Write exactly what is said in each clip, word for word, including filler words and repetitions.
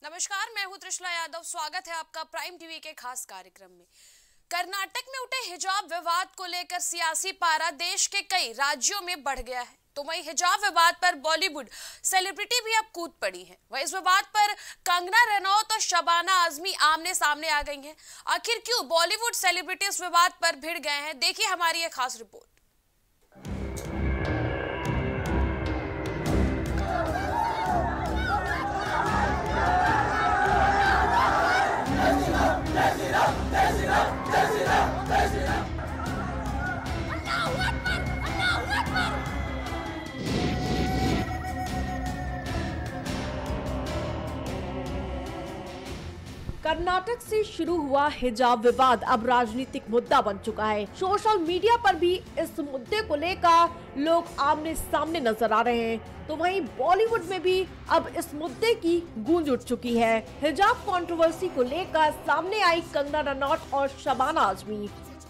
नमस्कार, मैं हूं त्रिशला यादव। स्वागत है आपका प्राइम टीवी के खास कार्यक्रम में। कर्नाटक में उठे हिजाब विवाद को लेकर सियासी पारा देश के कई राज्यों में बढ़ गया है, तो वहीं हिजाब विवाद पर बॉलीवुड सेलिब्रिटी भी अब कूद पड़ी हैं। वहीं इस विवाद पर कंगना रनौत और शबाना आजमी आमने सामने आ गई हैं। आखिर क्यों बॉलीवुड सेलिब्रिटी इस विवाद पर भिड़ गए हैं, देखिए हमारी ये खास रिपोर्ट। कर्नाटक से शुरू हुआ हिजाब विवाद अब राजनीतिक मुद्दा बन चुका है। सोशल मीडिया पर भी इस मुद्दे को लेकर लोग आमने सामने नजर आ रहे हैं, तो वहीं बॉलीवुड में भी अब इस मुद्दे की गूंज उठ चुकी है। हिजाब कंट्रोवर्सी को लेकर सामने आई कंगना रनौत और शबाना आजमी।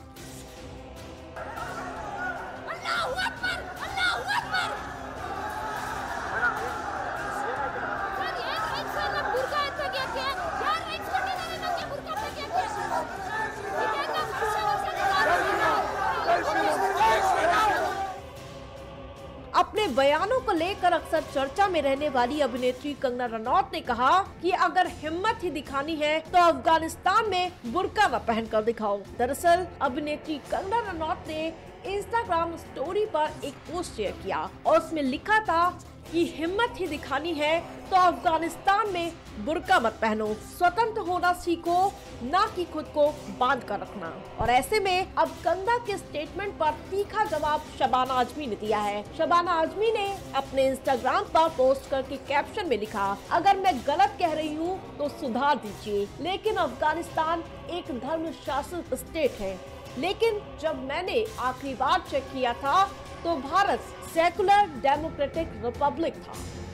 अपने बयानों को लेकर अक्सर चर्चा में रहने वाली अभिनेत्री कंगना रनौत ने कहा कि अगर हिम्मत ही दिखानी है तो अफगानिस्तान में बुर्का न पहनकर दिखाओ। दरअसल अभिनेत्री कंगना रनौत ने इंस्टाग्राम स्टोरी पर एक पोस्ट शेयर किया और उसमें लिखा था कि हिम्मत ही दिखानी है तो अफगानिस्तान में बुर्का मत पहनो, स्वतंत्र होना सीखो, ना कि खुद को बांध कर रखना। और ऐसे में अब कंगना के स्टेटमेंट पर तीखा जवाब शबाना आजमी ने दिया है। शबाना आजमी ने अपने इंस्टाग्राम पर पोस्ट करके कैप्शन में लिखा, अगर मैं गलत कह रही हूँ तो सुधार दीजिए, लेकिन अफगानिस्तान एक धर्म शासित स्टेट है। लेकिन जब मैंने आखिरी बार चेक किया था तो भारत सेकुलर डेमोक्रेटिक रिपब्लिक था।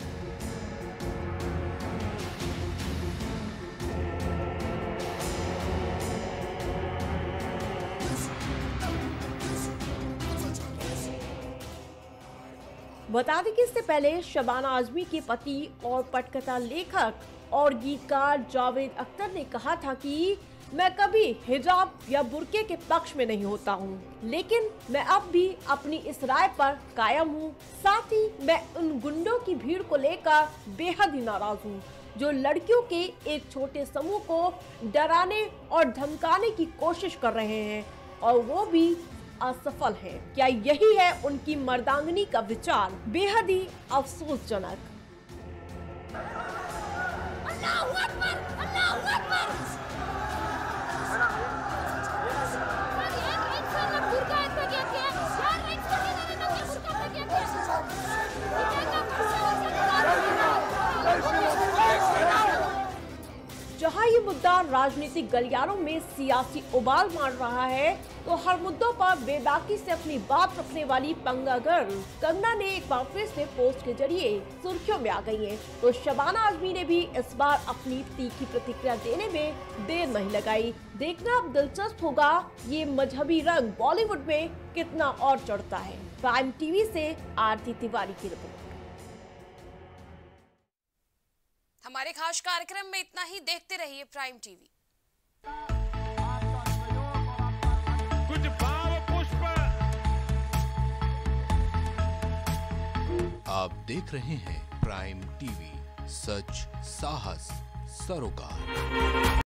बता दें कि इससे पहले शबाना आजमी के पति और पटकथा लेखक और गीतकार जावेद अख्तर ने कहा था कि मैं कभी हिजाब या बुर्के के पक्ष में नहीं होता हूँ, लेकिन मैं अब भी अपनी इस राय पर कायम हूँ। साथ ही मैं उन गुंडों की भीड़ को लेकर बेहद ही नाराज हूँ जो लड़कियों के एक छोटे समूह को डराने और धमकाने की कोशिश कर रहे हैं और वो भी असफल है। क्या यही है उनकी मर्दांगनी का विचार? बेहद ही अफसोसजनक। जहां ये मुद्दा राजनीतिक गलियारों में सियासी उबाल मार रहा है, तो हर मुद्दों पर बेबाकी से अपनी बात रखने वाली पंगा गर्ल कंगना ने एक बार फिर से पोस्ट के जरिए सुर्खियों में आ गई है। तो शबाना आजमी ने भी इस बार अपनी तीखी प्रतिक्रिया देने में देर नहीं लगाई। देखना अब दिलचस्प होगा ये मजहबी रंग बॉलीवुड में कितना और चढ़ता है। प्राइम टीवी से आरती तिवारी की रिपोर्ट। हमारे खास कार्यक्रम में इतना ही। देखते रहिए प्राइम टीवी। कुछ भाव पुष्प। आप देख रहे हैं प्राइम टीवी, सच साहस सरोकार।